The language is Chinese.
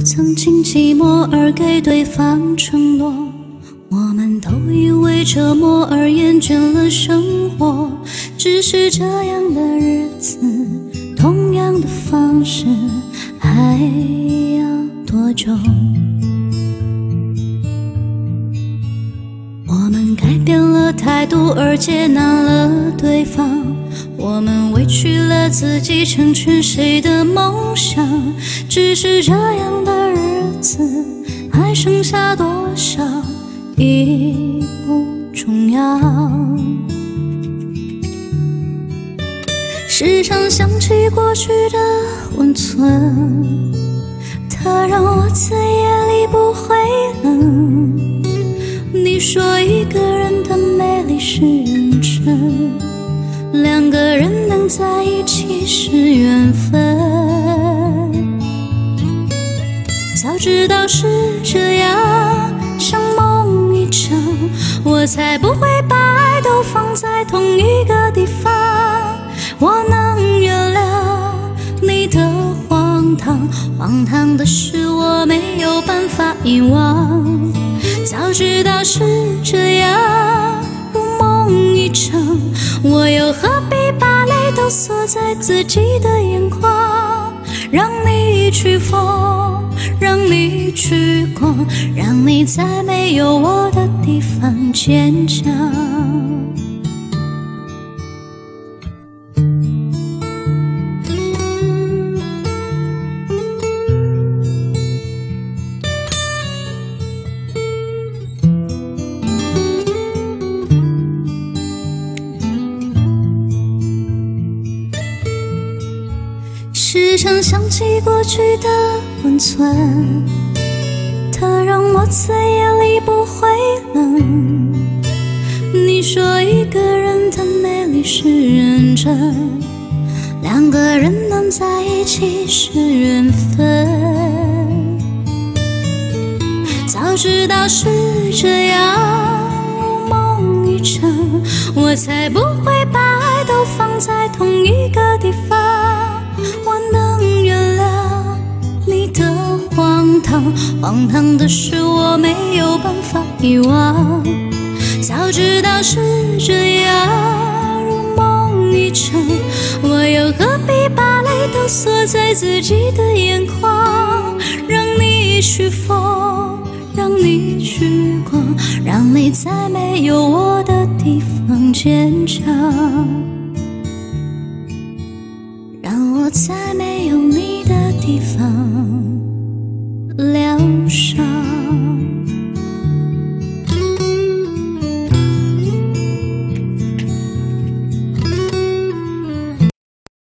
曾经寂寞而给对方承诺，我们都因为折磨而厌倦了生活。只是这样的日子，同样的方式，还要多久？我们改变了态度而接纳了对方，我们委屈了自己成全谁的梦想。只是这样的日子还剩下多少已不重要。时常想起过去的温存，它让我在夜里不会冷。你说一个人的美丽是认真，两个人能在一起是缘分。早知道是这样，像梦一场，我才不会把爱都放在同一个地方。我能原谅你的荒唐，荒唐的是我没有办法遗忘。早知道是这样，如梦一场，我又何必把泪都锁在自己的眼眶？让你去疯，让你去狂，让你在没有我的地方坚强。时常想起过去的温存，它让我在夜里不会冷。你说一个人的美丽是认真，两个人能在一起是缘分。早知道是这样，如梦一场，我才不会把爱都放在同一个地方。我能原谅你的荒唐，荒唐的是我没有办法遗忘。早知道是这样，如梦一场，我又何必把泪都锁在自己的眼眶？让你去疯，让你去狂，让你在没有我的地方坚强，让我在没有你的地方疗伤。